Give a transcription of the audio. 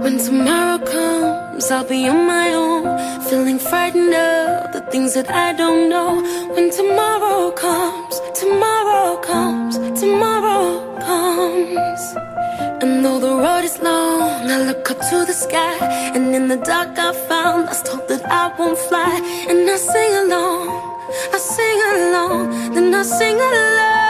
When tomorrow comes, I'll be on my own, feeling frightened of the things that I don't know. When tomorrow comes, tomorrow comes, tomorrow comes. And though the road is long, I look up to the sky, and in the dark I found lost hope that I won't fly. And I sing along, then I sing along.